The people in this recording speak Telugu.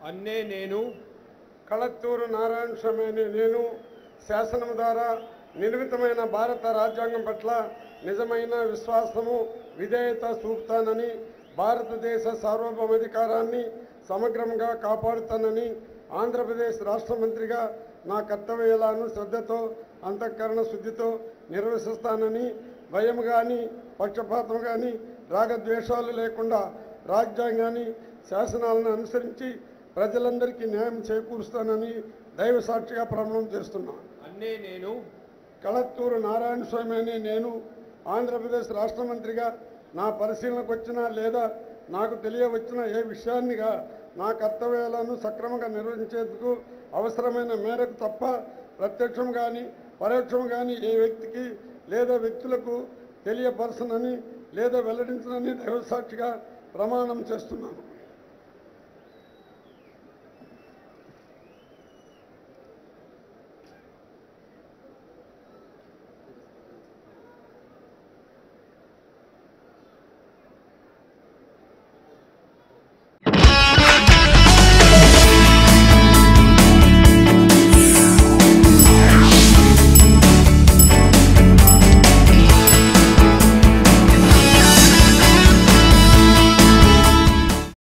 అన్నే నేను కళత్తూరు నారాయణ స్వామి అనే నేను శాసనం ద్వారా నిర్మితమైన భారత రాజ్యాంగం పట్ల నిజమైన విశ్వాసము విధేయత చూపుతానని, భారతదేశ సార్వభౌమాధికారాన్ని సమగ్రంగా కాపాడుతానని, ఆంధ్రప్రదేశ్ రాష్ట్ర మంత్రిగా నా కర్తవ్యాలను శ్రద్ధతో అంతఃకరణ శుద్ధితో నిర్వహిస్తానని, భయం కానీ పక్షపాతం కానీ రాగద్వేషాలు లేకుండా రాజ్యాంగాన్ని శాసనాలను అనుసరించి ప్రజలందరికీ న్యాయం చేకూరుస్తానని దైవ సాక్షిగా ప్రమాణం చేస్తున్నాను. అన్నే నేను కళత్తూరు నారాయణ స్వామి అనే నేను ఆంధ్రప్రదేశ్ రాష్ట్ర మంత్రిగా నా పరిశీలనకు వచ్చిన లేదా నాకు తెలియవచ్చిన ఏ విషయాన్నిగా నా కర్తవ్యాలను సక్రమంగా నిర్వహించేందుకు అవసరమైన మేరకు తప్ప ప్రత్యక్షం కానీ పరోక్షం కానీ ఏ వ్యక్తికి లేదా వ్యక్తులకు తెలియపరచనని లేదా వెల్లడించనని దైవ సాక్షిగా ప్రమాణం చేస్తున్నాను.